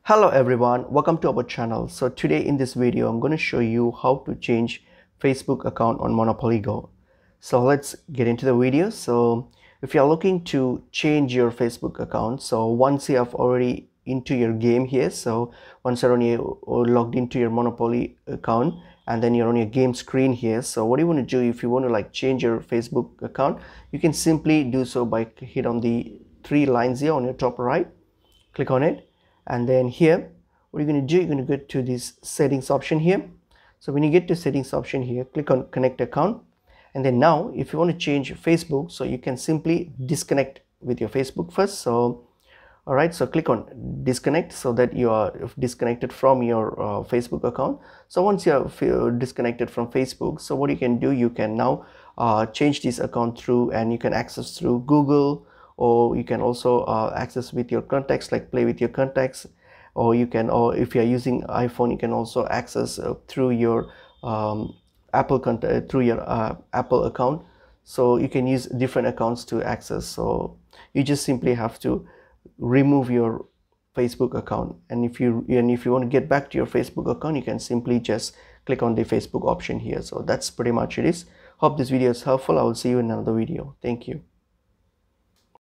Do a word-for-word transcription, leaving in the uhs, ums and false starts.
Hello everyone, welcome to our channel. So today in this video I'm going to show you how to change Facebook account on Monopoly Go. So let's get into the video. So if you're looking to change your Facebook account, so once you have already into your game here, so once you're on your, or logged into your Monopoly account and then you're on your game screen here, so what do you want to do if you want to like change your Facebook account? You can simply do so by hit on the three lines here on your top right, click on it, and then here what you're going to do, you're going to go to this settings option here. So when you get to settings option here, click on connect account, and then now if you want to change Facebook, so you can simply disconnect with your Facebook first. So all right, so click on disconnect so that you are disconnected from your uh, Facebook account. So once you are disconnected from Facebook, so what you can do, you can now uh, change this account through, and you can access through Google, or you can also uh, access with your contacts, like play with your contacts, or you can, or if you are using iPhone, you can also access uh, through your um, Apple contact, through your uh, Apple account. So you can use different accounts to access. So you just simply have to remove your Facebook account, and if you and if you want to get back to your Facebook account, you can simply just click on the Facebook option here. So that's pretty much it is. Hope this video is helpful. I will see you in another video. Thank you.